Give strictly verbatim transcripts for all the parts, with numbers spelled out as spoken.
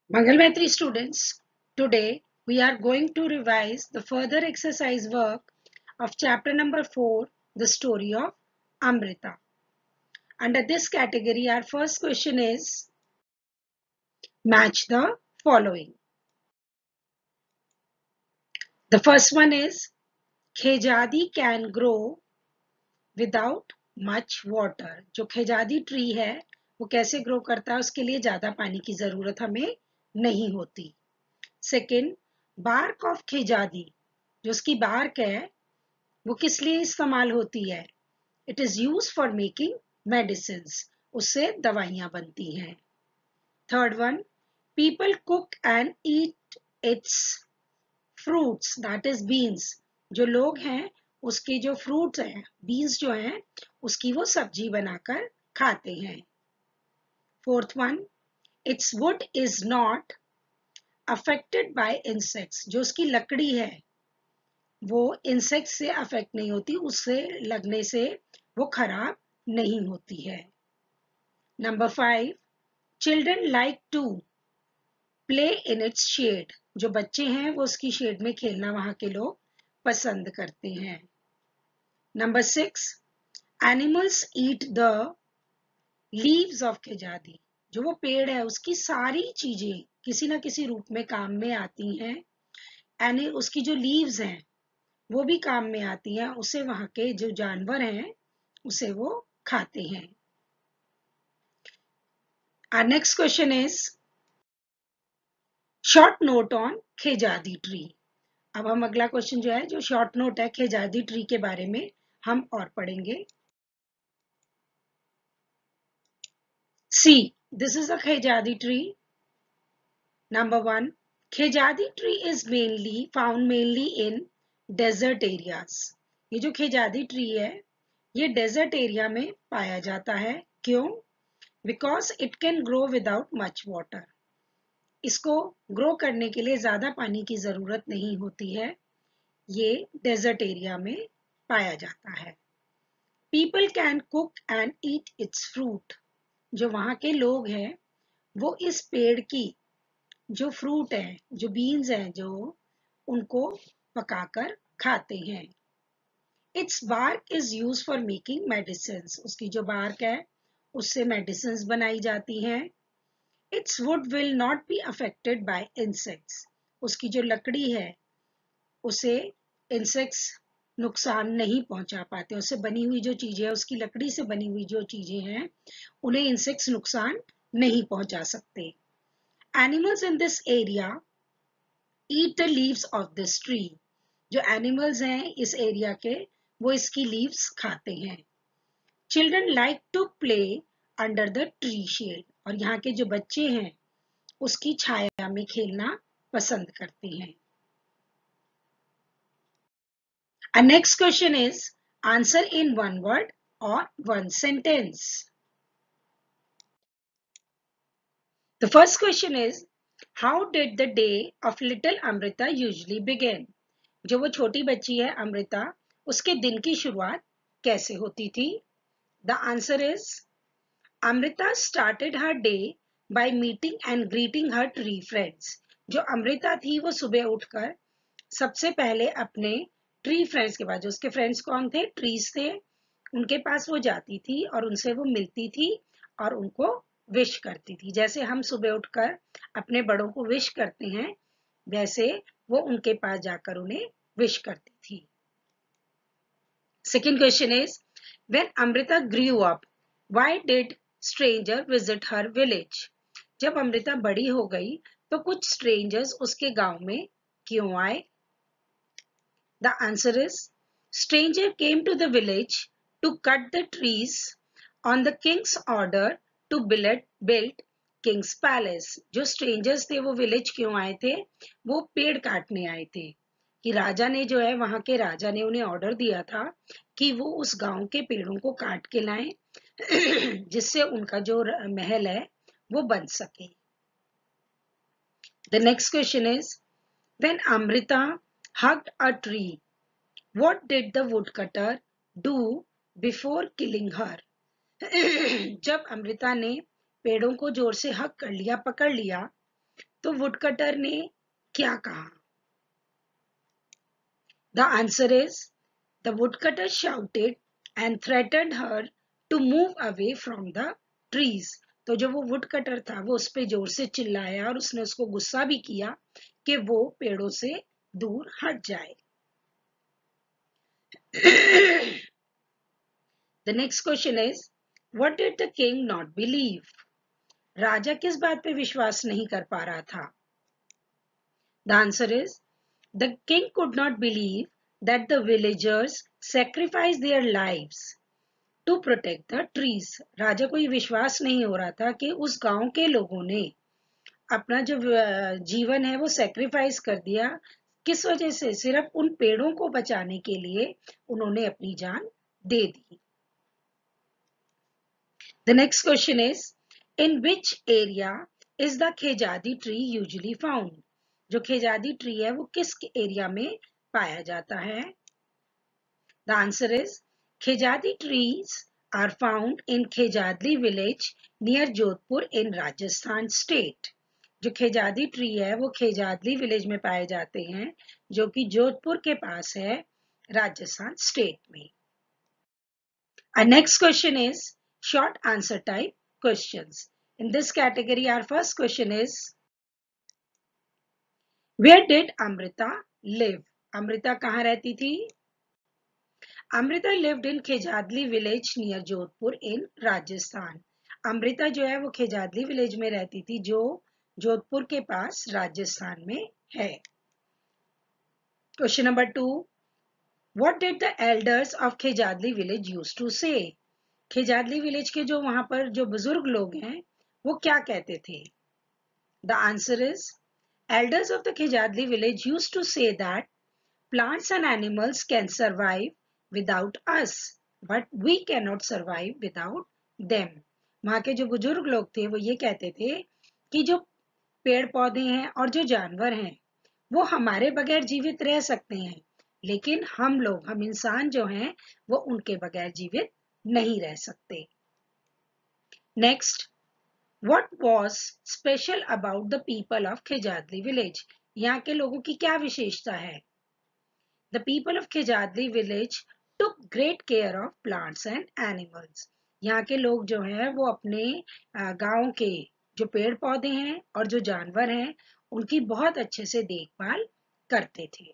Mangalmatri students, today we are going to revise the further exercise work of chapter number four, the story of Amrita. Under this category, our first question is match the following. The first one is Khejadi can grow without much water. जो खेजादी tree है वो कैसे grow करता है, उसके लिए ज्यादा पानी की जरूरत हमें नहीं होती. सेकेंड, बार्क ऑफ खेजादी, जो उसकी बार्क है वो किस लिए इस्तेमाल होती है? It is use for making medicine, उससे दवाइयां बनती हैं. Third one, people cook and eat its fruits, that is beans. जो लोग हैं उसके जो फ्रूट्स हैं, बीन्स जो हैं, उसकी वो सब्जी बनाकर खाते हैं. Fourth one, its wood is not affected by insects. जो उसकी लकड़ी है वो इंसेक्ट से अफेक्ट नहीं होती, उससे लगने से वो खराब नहीं होती है. Number five, children like to play in its shade. जो बच्चे हैं वो उसकी शेड में खेलना वहां के लोग पसंद करते हैं. Number six, animals eat the leaves of khejadi. जो वो पेड़ है उसकी सारी चीजें किसी ना किसी रूप में काम में आती हैं. एनी उसकी जो लीव्स हैं वो भी काम में आती हैं, उसे वहां के जो जानवर हैं उसे वो खाते हैं. Our next question is short note on khejadi tree. अब हम अगला क्वेश्चन जो है जो शॉर्ट नोट है खेजादी ट्री के बारे में हम और पढ़ेंगे. See, this is a khejadi tree. Number one, khejadi tree is mainly found mainly in desert areas. ये जो खेजादी ट्री है ये डेजर्ट एरिया में पाया जाता है. क्यों? Because it can grow without much water. इसको ग्रो करने के लिए ज्यादा पानी की जरूरत नहीं होती है. ये डेजर्ट एरिया में पाया जाता है. People can cook and eat its fruit. जो वहां के लोग हैं वो इस पेड़ की जो फ्रूट है, जो बीन्स हैं, जो उनको पकाकर खाते हैं. Its bark is use for making medicine. उसकी जो बार्क है उससे मेडिसिन बनाई जाती हैं. Its wood will not be affected by insects. उसकी जो लकड़ी है उसे इंसेक्ट्स नुकसान नहीं पहुंचा पाते. उससे बनी हुई जो चीजें है, उसकी लकड़ी से बनी हुई जो चीजें हैं उन्हें इंसेक्ट्स नुकसान नहीं पहुंचा सकते. Animals in this area eat the leaves of this tree. जो एनिमल्स हैं इस एरिया के वो इसकी लीव्स खाते हैं. Children like to play under the tree shade. और यहाँ के जो बच्चे हैं उसकी छाया में खेलना पसंद करते हैं. Our next question is answer in one word or one sentence. The first question is how did the day of little Amrita usually begin? जो वो छोटी बच्ची है अमृता, उसके दिन की शुरुआत कैसे होती थी? The answer is Amrita started her day by meeting and greeting her tree friends. जो अमृता थी वो सुबह उठकर सबसे पहले अपने ट्री फ्रेंड्स के पास, जो उसके फ्रेंड्स कौन थे? ट्रीज थे. उनके पास वो जाती थी और उनसे वो मिलती थी और उनको विश करती थी. जैसे हम सुबह उठकर अपने बड़ों को विश करते हैं वैसे वो उनके पास जाकर उन्हें विश करती थी. Second question is when Amrita grew up why did stranger visit her village. जब अमृता बड़ी हो गई तो कुछ स्ट्रेंजर्स उसके गांव में क्यों आए? The answer is stranger came to the village to cut the trees on the king's order to build build king's palace. जो strangers थे वो village क्यों आए थे? वो पेड़ काटने आए थे कि राजा ने जो है वहां के राजा ने उन्हें ऑर्डर दिया था कि वो उस गांव के पेड़ों को काट के लाएं जिससे उनका जो महल है वो बन सके. The next question is when Amrita hugged a tree, what did the woodcutter do before killing her? जब अमृता ने पेड़ों को जोर से हक कर लिया, पकड़ लिया, तो वुडकटर ने क्या कहा? The answer is the woodcutter shouted and threatened her to move away from the trees. तो जो वो वुडकटर था वो उस पे जोर से चिल्लाया और उसने उसको गुस्सा भी किया कि वो पेड़ों से दूर हट जाए। The next question is, what did the king not believe? राजा किस बात पे विश्वास नहीं कर पा रहा था? The answer is, the king could not believe that the villagers sacrificed their lives to protect the trees. राजा को ये विश्वास नहीं हो रहा था कि उस गांव के लोगों ने अपना जो जीवन है वो सेक्रीफाइस कर दिया। किस वजह से? सिर्फ उन पेड़ों को बचाने के लिए उन्होंने अपनी जान दे दी। The next question is, in which area is the खेजादी tree usually found? जो खेजादी ट्री है वो किस एरिया में पाया जाता है? The answer is, खेजादी trees are found in खेजादली village near Jodhpur in Rajasthan state. जो खेजादी ट्री है वो खेजादली विलेज में पाए जाते हैं जो कि जोधपुर के पास है राजस्थान स्टेट में। Our next question is short answer type questions. In this category, our first question is, where did Amrita live? Amrita कहाँ रहती थी? Amrita lived in खेजादली village near Jodhpur in Rajasthan. Amrita जो है वो खेजादली विलेज में रहती थी जो जोधपुर के पास राजस्थान में है। Question number two, what did the elders of Khejarli village used to say? Khejarli village के जो वहां पर जो बुजुर्ग लोग हैं वो क्या कहते थे? The answer is, elders of the खेजादली village used to say that plants and animals can survive without us, but we cannot survive without them. वहां के जो बुजुर्ग लोग थे वो ये कहते थे कि जो पेड़ पौधे हैं और जो जानवर हैं वो हमारे बगैर जीवित रह सकते हैं, लेकिन हम लोग हम इंसान जो हैं वो उनके बगैर जीवित नहीं रह सकते। Next, What was special about the people of Khejarli village? यहाँ के लोगों की क्या विशेषता है? The people of Khejarli village took great care of plants and animals. यहाँ के लोग जो हैं वो अपने गांव के जो पेड़ पौधे हैं और जो जानवर हैं उनकी बहुत अच्छे से देखभाल करते थे।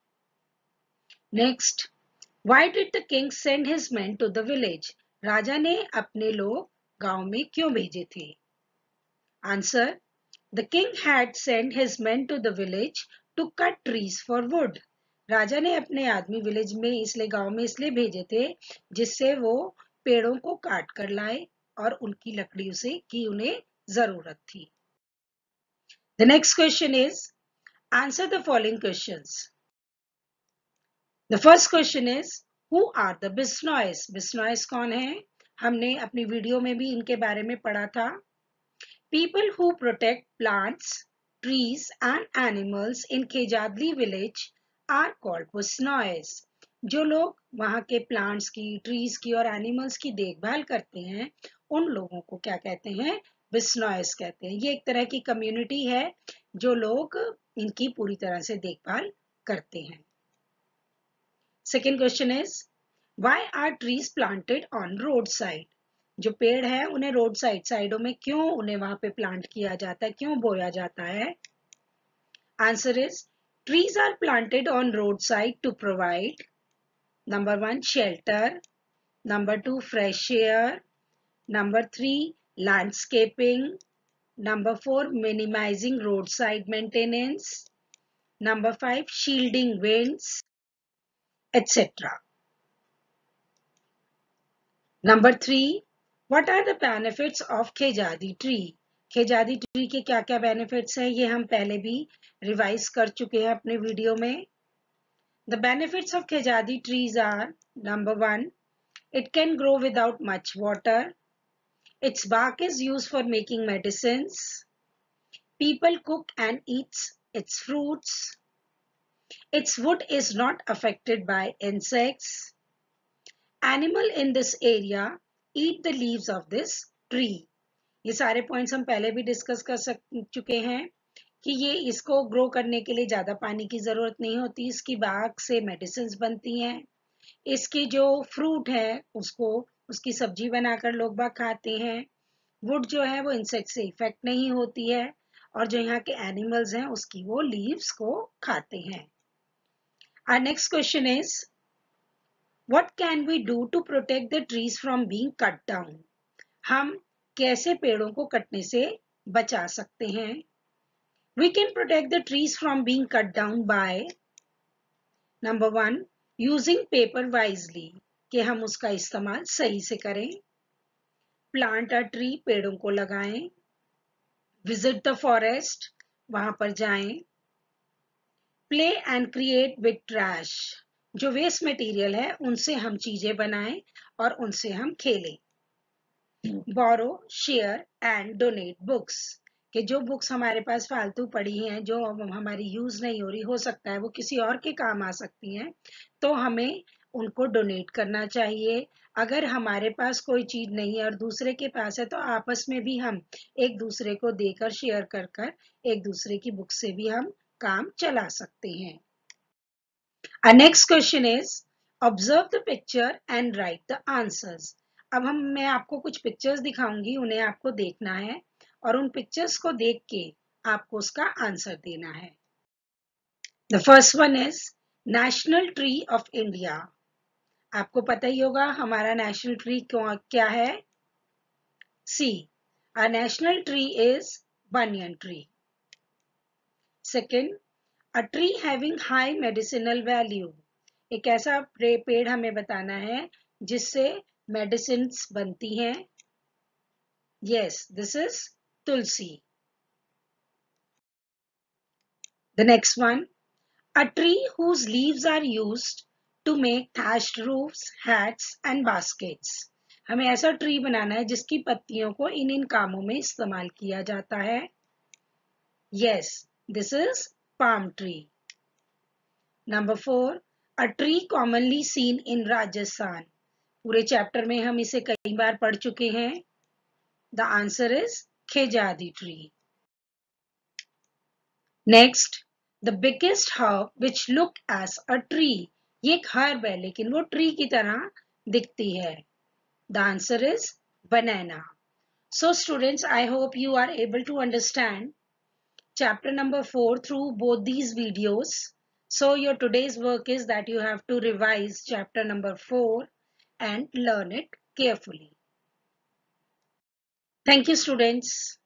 Next, why did the king send his men to the village? राजा ने अपने लोग गांव में क्यों भेजे थे? Answer, the king had sent his men to the village to cut trees for wood. राजा ने अपने आदमी विलेज में इसलिए गांव में इसलिए भेजे थे जिससे वो पेड़ों को काट कर लाए और उनकी लकड़ियों से की उन्हें जरूरत थी। The next question is, answer the following questions. The first question is, who are the Bisnoys? Bisnoys कौन है? हमने अपनी वीडियो में भी इनके बारे में पढ़ा था। People who protect plants, trees and animals in खेजादली village are called Bisnoys. जो लोग वहां के प्लांट्स की, ट्रीज की और एनिमल्स की देखभाल करते हैं उन लोगों को क्या कहते हैं? बिस्नॉयज कहते हैं। ये एक तरह की कम्युनिटी है जो लोग इनकी पूरी तरह से देखभाल करते हैं। Second question is, why are trees planted on road side? जो पेड़ है उन्हें रोड साइड साइडों में क्यों उन्हें वहां पे प्लांट किया जाता है, क्यों बोया जाता है? Answer is, trees are planted on road side to provide number one shelter, number two fresh air, number three landscaping, number four minimising road side maintenance, number five shielding winds etcetera. Number three, What are the benefits of khejadi tree? Khejadi tree के क्या क्या benefits हैं ये हम पहले भी revise कर चुके हैं अपने वीडियो में। The benefits of खेजादी trees are, number one, it can grow without much water. Its bark is used for making medicines. People cook and eat its fruits. Its wood is not affected by insects. Animal in this area eat the leaves of this tree. ये सारे points हम पहले भी discuss कर सक चुके हैं। कि ये इसको ग्रो करने के लिए ज़्यादा पानी की ज़रूरत नहीं होती, इसकी बाग से मेडिसिन्स बनती हैं, इसकी जो फ्रूट है उसको उसकी सब्जी बनाकर लोग बाग खाते हैं, वुड जो है वो इंसेक्ट से इफेक्ट नहीं होती है, और जो यहाँ के एनिमल्स हैं उसकी वो लीव्स को खाते हैं। Our next question is, what can we do to protect the trees from being cut down? हम कैसे पेड़ों को कटने से बचा सकते हैं? We can protect the trees from being cut down by number one, using paper wisely, कि हम उसका इस्तेमाल सही से करें। Plant a tree, पेड़ों को लगाएं। Visit the forest, वहां पर जाएं। Play and create with trash, जो वेस्ट मटेरियल है उनसे हम चीजें बनाएं और उनसे हम खेलें। Borrow, share and donate books, कि जो बुक्स हमारे पास फालतू पड़ी हैं, जो हमारी यूज नहीं हो रही, हो सकता है वो किसी और के काम आ सकती हैं, तो हमें उनको डोनेट करना चाहिए। अगर हमारे पास कोई चीज नहीं है और दूसरे के पास है तो आपस में भी हम एक दूसरे को देकर शेयर कर कर एक दूसरे की बुक से भी हम काम चला सकते हैं। Our next question is, observe the picture and write the answers. अब हम मैं आपको कुछ पिक्चर्स दिखाऊंगी, उन्हें आपको देखना है और उन पिक्चर्स को देख के आपको उसका आंसर देना है। The first one is National Tree of India. आपको पता ही होगा हमारा नेशनल ट्री क्या है? C. Our national tree is banyan tree. Second, a tree having high medicinal value. एक ऐसा पेड़ हमें बताना है जिससे मेडिसिन्स बनती हैं। Yes, this is Tulsi. The next one, a tree whose leaves are used to make thatched roofs, hats and baskets. हमें ऐसा ट्री बनाना है जिसकी पत्तियों को इन इन कामों में इस्तेमाल किया जाता है। Yes, this is palm tree. Number four, a tree commonly seen in Rajasthan. पूरे चैप्टर में हम इसे कई बार पढ़ चुके हैं। The answer is खेजादी tree. Next, the biggest herb which look as a tree. ये एक herb है लेकिन वो tree की तरह दिखती है। The answer is banana. So students, I hope you are able to understand chapter number four through both these videos. So your today's work is that you have to revise chapter number four and learn it carefully. Thank you students.